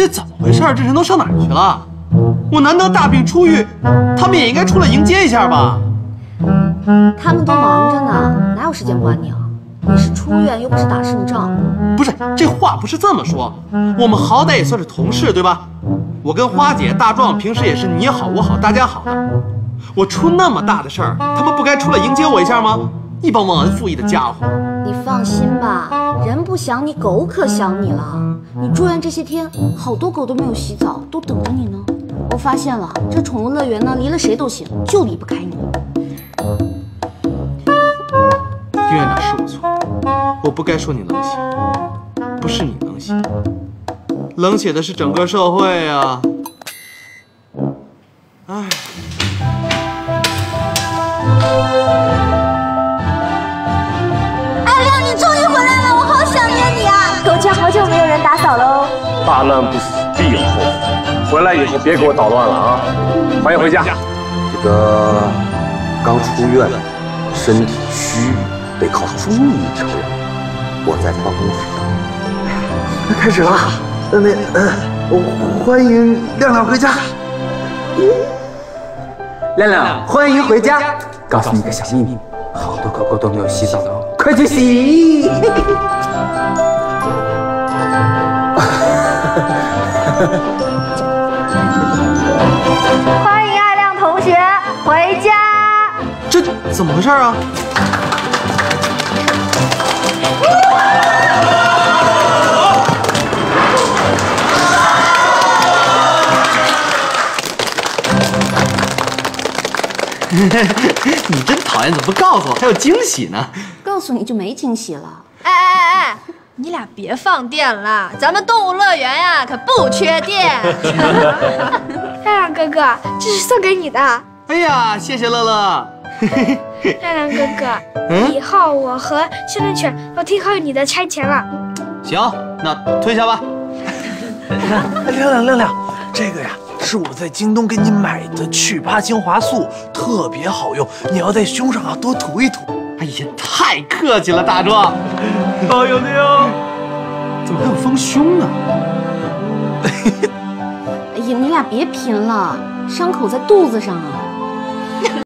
怎么回事？这人都上哪儿去了？我难得大病初愈，他们也应该出来迎接一下吧？ 他们都忙着呢，哪有时间管你啊？你是出院，又不是打胜仗。 不是，这话不是这么说。我们好歹也算是同事，对吧？我跟花姐、大壮平时也是你好我好大家好的。我出那么大的事儿，他们不该出来迎接我一下吗？一帮忘恩负义的家伙！ 你放心吧，人不想你，狗可想你了。你住院这些天，好多狗都没有洗澡，都等着你呢。我发现了，这宠物乐园呢，离了谁都行，就离不开你。 院长是我错，我不该说你冷血，不是你冷血，冷血的是整个社会啊！哎。 阿亮，你终于回来了，我好想念你啊！狗家好久没有人打扫喽。 大难不死必有后福，回来以后别给我捣乱了啊！欢迎回家。 这个刚出院，身体虚，得靠注意调养。我在办公室。那开始了，欢迎亮亮回家。 亮亮，欢迎回家。告诉你个小秘密，好多狗狗都没有洗澡的哦，快去洗！ 欢迎阿亮同学回家。 这怎么回事啊？你真讨厌，怎么不告诉我？还有惊喜呢？ 告诉你就没惊喜了。 哎，你俩别放电了，咱们动物乐园呀可不缺电。 亮亮哥哥，这是送给你的。 哎呀，谢谢乐乐。 亮亮哥哥，以后我和训练犬都听候你的差遣了。 行，那退下吧。 亮亮，这个呀是我在京东给你买的去疤精华素，特别好用，你要在胸上啊多涂一涂。 哎呀，太客气了，大壮。好有的哟。怎么还有丰胸呢？ 哎呀，你俩别贫了，伤口在肚子上啊。